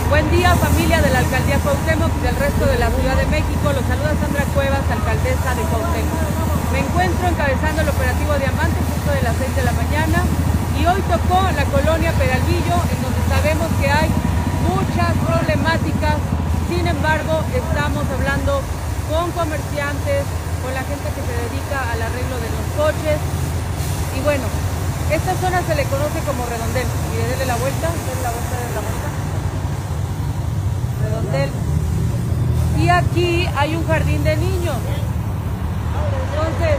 Buen día, familia de la Alcaldía Cuauhtémoc y del resto de la Ciudad de México. Los saluda Sandra Cuevas, alcaldesa de Cuauhtémoc. Me encuentro encabezando el operativo Diamante justo de las 6 de la mañana y hoy tocó la colonia Peralvillo, en donde sabemos que hay muchas problemáticas. Sin embargo, estamos hablando con comerciantes, con la gente que se dedica al arreglo de los coches. Y bueno, esta zona se le conoce como Redondel. Y denle la vuelta, denle la vuelta. Redondel. Y aquí hay un jardín de niños. Entonces,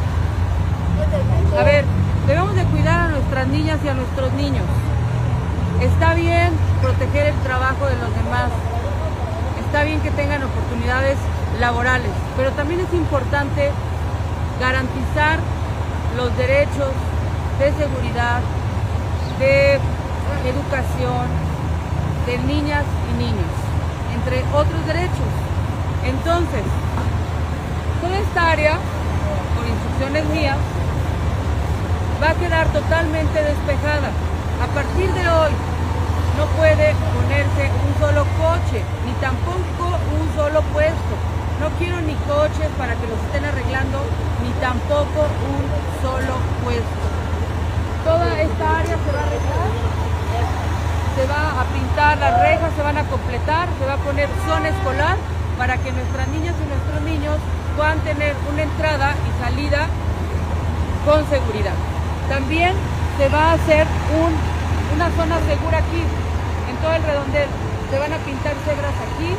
a ver, debemos de cuidar a nuestras niñas y a nuestros niños. Está bien proteger el trabajo de los demás. Está bien que tengan oportunidades laborales, pero también es importante garantizar los derechos de seguridad, de educación, de niñas y niños, entre otros derechos. Entonces, toda esta área, por instrucciones mías, va a quedar totalmente despejada. A partir de hoy, no puede ponerse un solo coche, ni tampoco un solo puesto. No quiero ni coches para que los estén arreglando, ni tampoco un solo puesto. Toda esta área se va a arreglar, se va a pintar las rejas, se van a completar, se va a poner zona escolar para que nuestras niñas y nuestros niños puedan tener una entrada y salida con seguridad. También se va a hacer una zona segura aquí, en todo el redondel. Se van a pintar cebras aquí,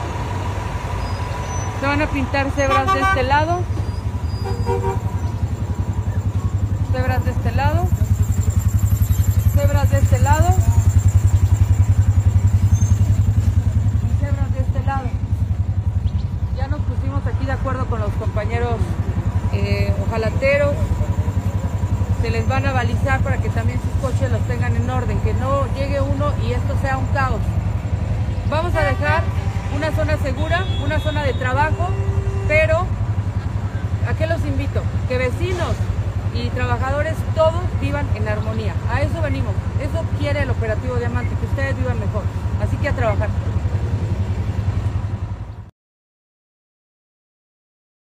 se van a pintar cebras de este lado, cebras de este lado, cebras de este lado y cebras de este lado. Ya nos pusimos aquí de acuerdo con los compañeros ojalateros. Se les van a balizar para que también sus coches los tengan en orden, que no llegue uno y esto sea un caos. Vamos a dejar una zona segura, una zona de trabajo, pero ¿a qué los invito? Que vecinos y trabajadores todos vivan en armonía. A eso venimos, eso quiere el operativo Diamante, que ustedes vivan mejor. Así que a trabajar.